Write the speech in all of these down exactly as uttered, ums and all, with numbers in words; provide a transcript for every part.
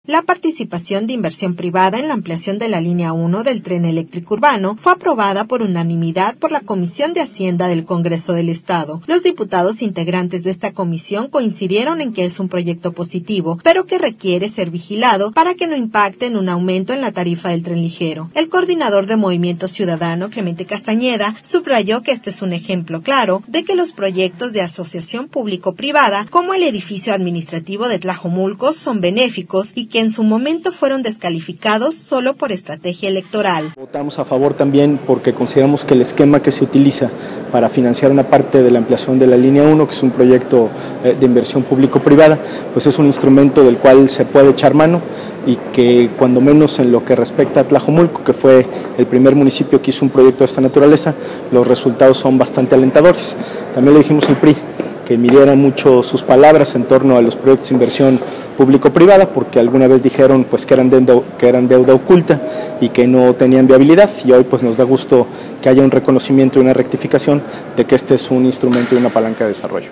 La participación de inversión privada en la ampliación de la línea uno del tren eléctrico urbano fue aprobada por unanimidad por la Comisión de Hacienda del Congreso del Estado. Los diputados integrantes de esta comisión coincidieron en que es un proyecto positivo, pero que requiere ser vigilado para que no impacte en un aumento en la tarifa del tren ligero. El coordinador de Movimiento Ciudadano, Clemente Castañeda, subrayó que este es un ejemplo claro de que los proyectos de asociación público-privada, como el edificio administrativo de Tlajomulco, son benéficos y que en su momento fueron descalificados solo por estrategia electoral. Votamos a favor también porque consideramos que el esquema que se utiliza para financiar una parte de la ampliación de la línea uno, que es un proyecto de inversión público-privada, pues es un instrumento del cual se puede echar mano y que cuando menos en lo que respecta a Tlajomulco, que fue el primer municipio que hizo un proyecto de esta naturaleza, los resultados son bastante alentadores. También le dijimos al P R I que midiera mucho sus palabras en torno a los proyectos de inversión público-privada, porque alguna vez dijeron pues que eran, deuda, que eran deuda oculta y que no tenían viabilidad, y hoy pues nos da gusto que haya un reconocimiento y una rectificación de que este es un instrumento y una palanca de desarrollo.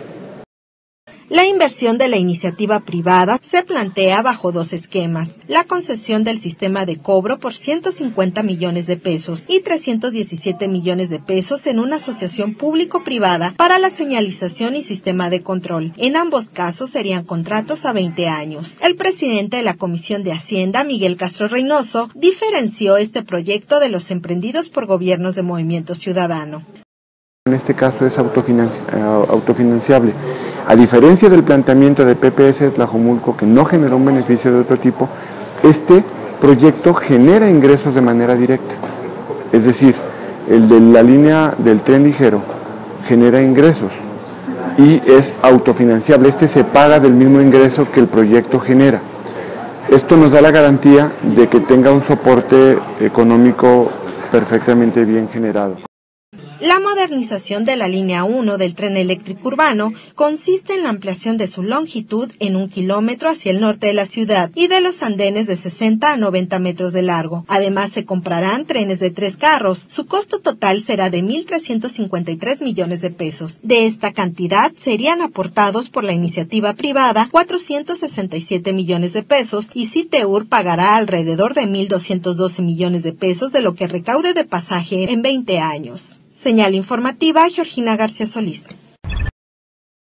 La inversión de la iniciativa privada se plantea bajo dos esquemas: la concesión del sistema de cobro por ciento cincuenta millones de pesos y trescientos diecisiete millones de pesos en una asociación público-privada para la señalización y sistema de control. En ambos casos serían contratos a veinte años. El presidente de la Comisión de Hacienda, Miguel Castro Reynoso, diferenció este proyecto de los emprendidos por gobiernos de Movimiento Ciudadano. En este caso es autofinanci- autofinanciable. A diferencia del planteamiento de P P S de Tlajomulco, que no generó un beneficio de otro tipo, este proyecto genera ingresos de manera directa. Es decir, el de la línea del tren ligero genera ingresos y es autofinanciable. Este se paga del mismo ingreso que el proyecto genera. Esto nos da la garantía de que tenga un soporte económico perfectamente bien generado. La modernización de la línea uno del tren eléctrico urbano consiste en la ampliación de su longitud en un kilómetro hacia el norte de la ciudad y de los andenes de sesenta a noventa metros de largo. Además, se comprarán trenes de tres carros. Su costo total será de mil trescientos cincuenta y tres millones de pesos. De esta cantidad serían aportados por la iniciativa privada cuatrocientos sesenta y siete millones de pesos y Citeur pagará alrededor de mil doscientos doce millones de pesos de lo que recaude de pasaje en veinte años. Señal informativa, Georgina García Solís.